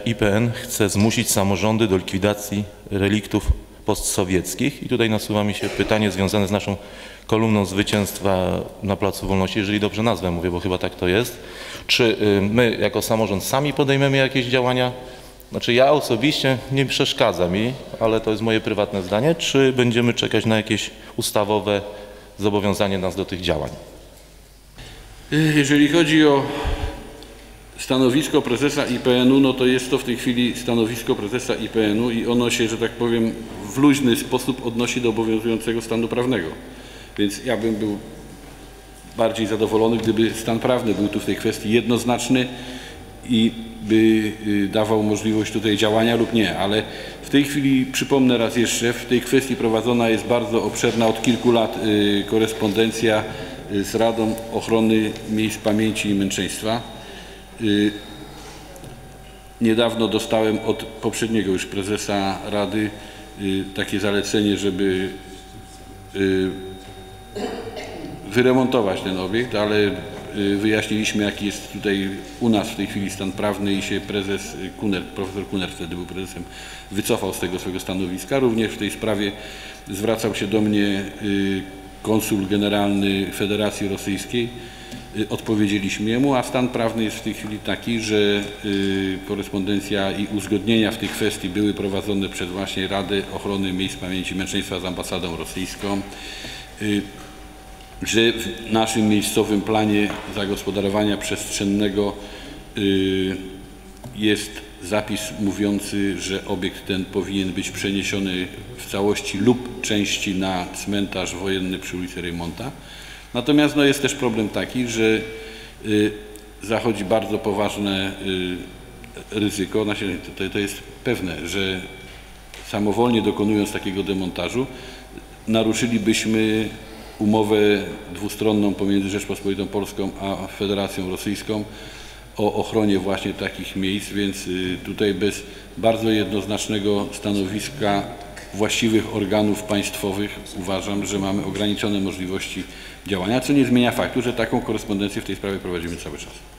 IPN chce zmusić samorządy do likwidacji reliktów postsowieckich. I tutaj nasuwa mi się pytanie związane z naszą kolumną zwycięstwa na Placu Wolności, jeżeli dobrze nazwę mówię, bo chyba tak to jest. Czy my jako samorząd sami podejmiemy jakieś działania? Znaczy ja osobiście nie przeszkadza mi, ale to jest moje prywatne zdanie, czy będziemy czekać na jakieś ustawowe zobowiązanie nas do tych działań? Jeżeli chodzi o stanowisko prezesa IPN-u, no to jest to w tej chwili stanowisko prezesa IPN-u i ono się, że tak powiem, w luźny sposób odnosi do obowiązującego stanu prawnego. Więc ja bym był bardziej zadowolony, gdyby stan prawny był tu w tej kwestii jednoznaczny i by dawał możliwość tutaj działania lub nie, ale w tej chwili przypomnę raz jeszcze, w tej kwestii prowadzona jest bardzo obszerna od kilku lat korespondencja z Radą Ochrony Miejsc Pamięci i Męczeństwa. Niedawno dostałem od poprzedniego już prezesa Rady takie zalecenie, żeby wyremontować ten obiekt, ale wyjaśniliśmy, jaki jest tutaj u nas w tej chwili stan prawny i się prezes Kunert, profesor Kunert wtedy był prezesem, wycofał z tego swojego stanowiska. Również w tej sprawie zwracał się do mnie konsul generalny Federacji Rosyjskiej. Odpowiedzieliśmy jemu, a stan prawny jest w tej chwili taki, że korespondencja i uzgodnienia w tej kwestii były prowadzone przez właśnie Radę Ochrony Miejsc Pamięci i Męczeństwa z ambasadą rosyjską, że w naszym miejscowym planie zagospodarowania przestrzennego jest zapis mówiący, że obiekt ten powinien być przeniesiony w całości lub części na cmentarz wojenny przy ulicy Reymonta. Natomiast no, jest też problem taki, że zachodzi bardzo poważne ryzyko, to jest pewne, że samowolnie dokonując takiego demontażu naruszylibyśmy umowę dwustronną pomiędzy Rzeczpospolitą Polską a Federacją Rosyjską o ochronie właśnie takich miejsc, więc tutaj bez bardzo jednoznacznego stanowiska właściwych organów państwowych uważam, że mamy ograniczone możliwości działania, co nie zmienia faktu, że taką korespondencję w tej sprawie prowadzimy cały czas.